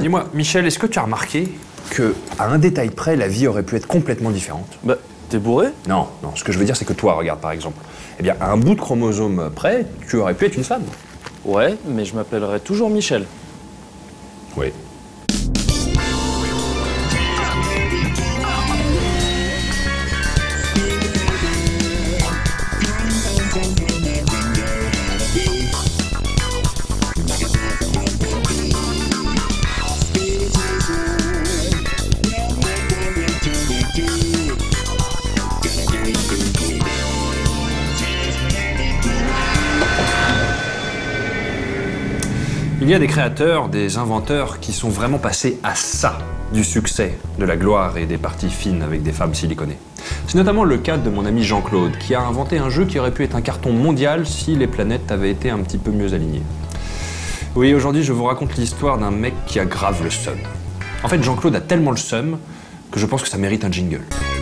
Dis-moi, Michel, est-ce que tu as remarqué qu'à un détail près, la vie aurait pu être complètement différente? Bah, t'es bourré? Non, ce que je veux dire, c'est que toi, regarde par exemple. Eh bien, à un bout de chromosome près, tu aurais pu être une femme. Ouais, mais je m'appellerai toujours Michel. Oui. Il y a des créateurs, des inventeurs qui sont vraiment passés à ça du succès, de la gloire et des parties fines avec des femmes siliconées. C'est notamment le cas de mon ami Jean-Claude, qui a inventé un jeu qui aurait pu être un carton mondial si les planètes avaient été un petit peu mieux alignées. Oui, aujourd'hui je vous raconte l'histoire d'un mec qui a grave le seum. En fait, Jean-Claude a tellement le seum que je pense que ça mérite un jingle.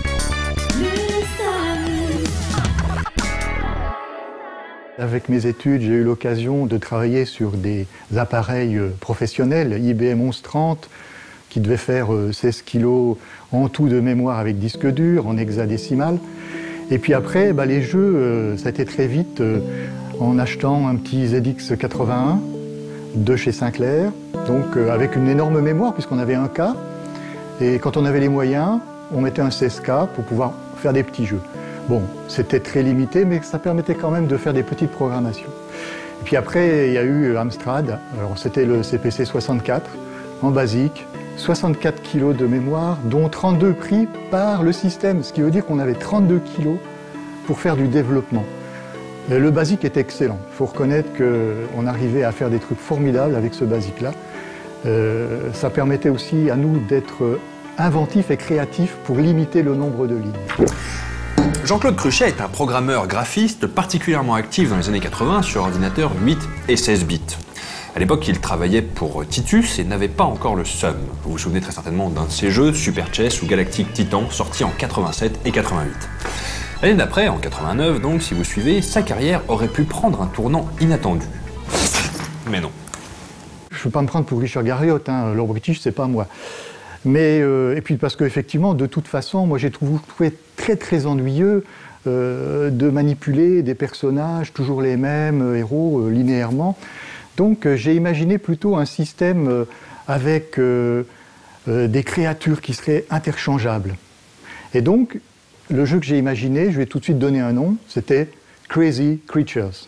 Avec mes études, j'ai eu l'occasion de travailler sur des appareils professionnels, IBM 1130, qui devait faire 16 kilos en tout de mémoire avec disque dur, en hexadécimal. Et puis après, les jeux, ça a été très vite en achetant un petit ZX81 de chez Sinclair, donc avec une énorme mémoire puisqu'on avait un K. Et quand on avait les moyens, on mettait un 16K pour pouvoir faire des petits jeux. Bon, c'était très limité, mais ça permettait quand même de faire des petites programmations. Et puis après, il y a eu Amstrad. Alors c'était le CPC 64, en basique, 64 kilos de mémoire, dont 32 pris par le système, ce qui veut dire qu'on avait 32 kilos pour faire du développement. Et le basique est excellent. Il faut reconnaître qu'on arrivait à faire des trucs formidables avec ce basique-là. Ça permettait aussi à nous d'être inventifs et créatifs pour limiter le nombre de lignes. Jean-Claude Cruchet est un programmeur graphiste particulièrement actif dans les années 80 sur ordinateurs 8 et 16 bits. À l'époque, il travaillait pour Titus et n'avait pas encore le seum. Vous vous souvenez très certainement d'un de ses jeux, Super Chess ou Galactic Titan, sortis en 87 et 88. L'année d'après, en 89 donc, si vous suivez, sa carrière aurait pu prendre un tournant inattendu. Mais non. Je ne veux pas me prendre pour Richard Garriott, hein, Lord British, c'est pas moi. Mais, et puis parce qu'effectivement, de toute façon, moi j'ai trouvé très ennuyeux de manipuler des personnages, toujours les mêmes héros, linéairement. Donc j'ai imaginé plutôt un système avec des créatures qui seraient interchangeables. Et donc, le jeu que j'ai imaginé, je vais tout de suite donner un nom, c'était Crazy Creatures.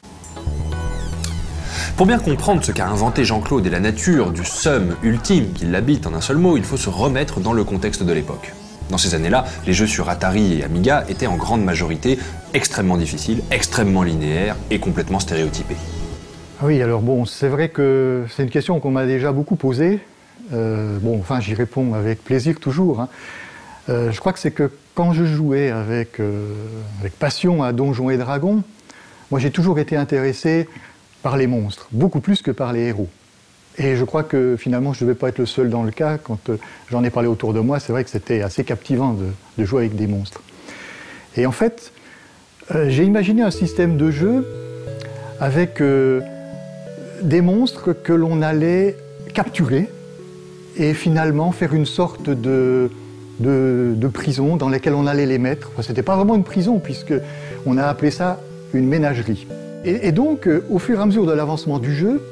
Pour bien comprendre ce qu'a inventé Jean-Claude et la nature du seum ultime qui l'habite en un seul mot, il faut se remettre dans le contexte de l'époque. Dans ces années-là, les jeux sur Atari et Amiga étaient en grande majorité extrêmement difficiles, extrêmement linéaires et complètement stéréotypés. Oui, alors bon, c'est vrai que c'est une question qu'on m'a déjà beaucoup posée. J'y réponds avec plaisir toujours. Hein. Je crois que c'est que quand je jouais avec passion à Donjons et Dragons, moi j'ai toujours été intéressé par les monstres, beaucoup plus que par les héros. Et je crois que finalement, je ne devais pas être le seul dans le cas. Quand j'en ai parlé autour de moi, c'est vrai que c'était assez captivant de jouer avec des monstres. Et en fait, j'ai imaginé un système de jeu avec des monstres que l'on allait capturer et finalement faire une sorte de prison dans laquelle on allait les mettre. Enfin, c'était pas vraiment une prison, puisqu'on a appelé ça une ménagerie. Et donc, au fur et à mesure de l'avancement du jeu,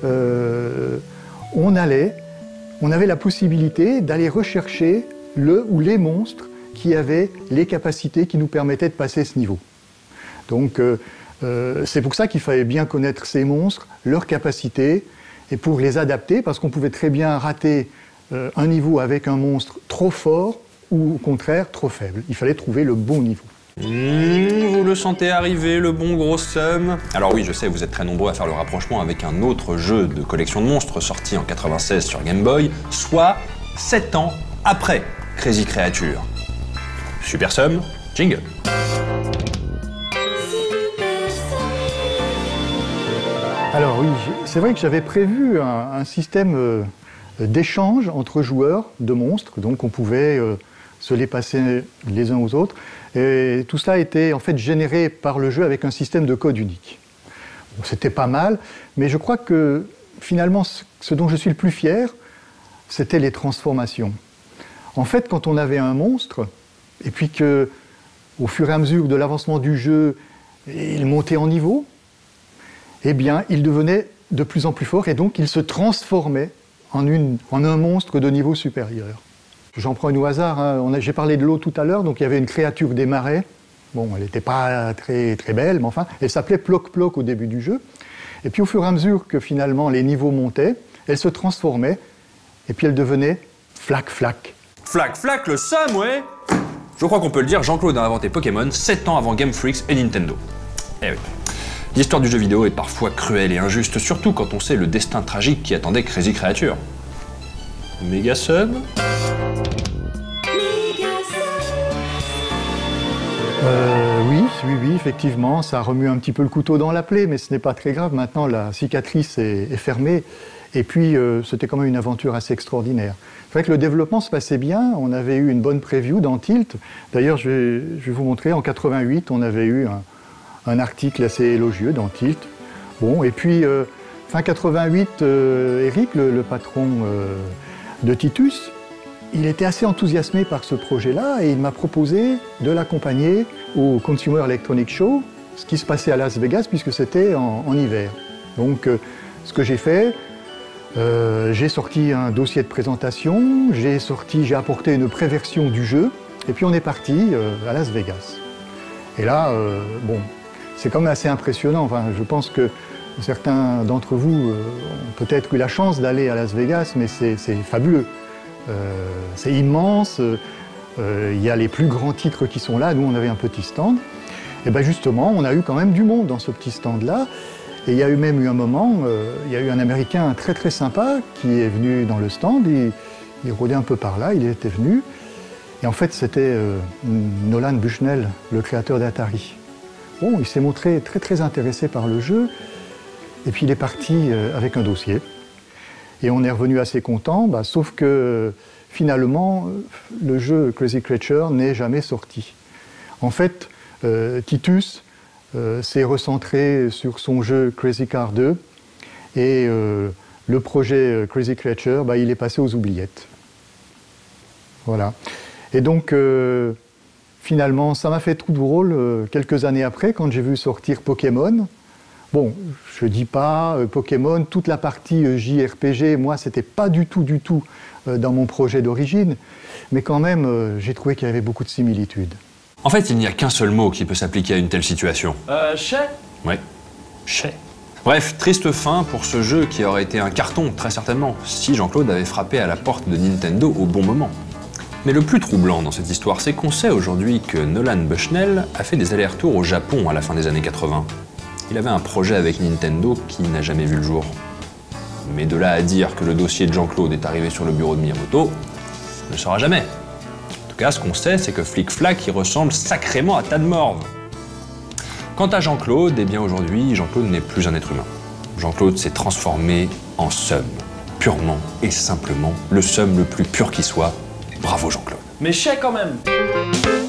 on avait la possibilité d'aller rechercher le ou les monstres qui avaient les capacités qui nous permettaient de passer ce niveau. Donc, c'est pour ça qu'il fallait bien connaître ces monstres, leurs capacités, et pour les adapter, parce qu'on pouvait très bien rater un niveau avec un monstre trop fort ou au contraire trop faible. Il fallait trouver le bon niveau. Vous le sentez arriver, le bon gros seum? Alors oui, je sais, vous êtes très nombreux à faire le rapprochement avec un autre jeu de collection de monstres sorti en 96 sur Game Boy, soit 7 ans après Crazy Creatures. Super seum, jingle. Alors oui, c'est vrai que j'avais prévu un système d'échange entre joueurs de monstres, donc on pouvait se les passer les uns aux autres. Et tout cela a été en fait généré par le jeu avec un système de code unique. Bon, c'était pas mal, mais je crois que finalement ce dont je suis le plus fier, c'était les transformations. En fait, quand on avait un monstre, et puis que, au fur et à mesure de l'avancement du jeu, il montait en niveau, eh bien, il devenait de plus en plus fort, et donc il se transformait en un monstre de niveau supérieur. J'en prends une au hasard, hein. J'ai parlé de l'eau tout à l'heure, donc il y avait une créature des marais. Bon, elle n'était pas très, très belle, mais enfin, elle s'appelait Ploc-Ploc au début du jeu. Et puis au fur et à mesure que finalement les niveaux montaient, elle se transformait, et puis elle devenait Flac-Flac. Flac-Flac, le somme, ouais. Je crois qu'on peut le dire, Jean-Claude a inventé Pokémon 7 ans avant Game Freak et Nintendo. Eh oui. L'histoire du jeu vidéo est parfois cruelle et injuste, surtout quand on sait le destin tragique qui attendait Crazy Creature. Méga sub. Oui, effectivement, ça remue un petit peu le couteau dans la plaie, mais ce n'est pas très grave. Maintenant, la cicatrice est fermée. Et puis, c'était quand même une aventure assez extraordinaire. C'est vrai que le développement se passait bien. On avait eu une bonne preview dans Tilt. D'ailleurs, je vais vous montrer, en 88, on avait eu un article assez élogieux dans Tilt. Bon, et puis, fin 88, Eric, le patron de Titus, il était assez enthousiasmé par ce projet-là et il m'a proposé de l'accompagner au Consumer Electronics Show, ce qui se passait à Las Vegas puisque c'était en hiver. Donc, ce que j'ai fait, j'ai sorti un dossier de présentation, j'ai apporté une préversion du jeu et puis on est parti à Las Vegas. Et là, bon, c'est quand même assez impressionnant. Enfin, je pense que certains d'entre vous ont peut-être eu la chance d'aller à Las Vegas, mais c'est fabuleux. C'est immense, il y a les plus grands titres qui sont là, nous on avait un petit stand. Et bien justement, on a eu quand même du monde dans ce petit stand-là. Et il y a même eu un moment, il y a eu un Américain très très sympa qui est venu dans le stand, il rôdait un peu par là, il était venu. Et en fait c'était Nolan Bushnell, le créateur d'Atari. Bon, il s'est montré très très intéressé par le jeu, et puis il est parti avec un dossier. Et on est revenu assez content, sauf que finalement, le jeu Crazy Creature n'est jamais sorti. En fait, Titus s'est recentré sur son jeu Crazy Car 2, et le projet Crazy Creature, il est passé aux oubliettes. Voilà. Et donc, finalement, ça m'a fait tout drôle quelques années après, quand j'ai vu sortir Pokémon. Bon, je ne dis pas Pokémon, toute la partie JRPG, moi, c'était pas du tout dans mon projet d'origine, mais quand même, j'ai trouvé qu'il y avait beaucoup de similitudes. En fait, il n'y a qu'un seul mot qui peut s'appliquer à une telle situation. Chais ? Ouais, chais. Bref, triste fin pour ce jeu qui aurait été un carton, très certainement, si Jean-Claude avait frappé à la porte de Nintendo au bon moment. Mais le plus troublant dans cette histoire, c'est qu'on sait aujourd'hui que Nolan Bushnell a fait des allers-retours au Japon à la fin des années 80. Il avait un projet avec Nintendo qui n'a jamais vu le jour. Mais de là à dire que le dossier de Jean-Claude est arrivé sur le bureau de Miyamoto, on ne le saura jamais. En tout cas, ce qu'on sait, c'est que Flic-Flac y ressemble sacrément à Tadmorve. Quant à Jean-Claude, eh bien aujourd'hui, Jean-Claude n'est plus un être humain. Jean-Claude s'est transformé en Sum. Purement et simplement le Sum le plus pur qui soit. Bravo Jean-Claude. Mais chais quand même.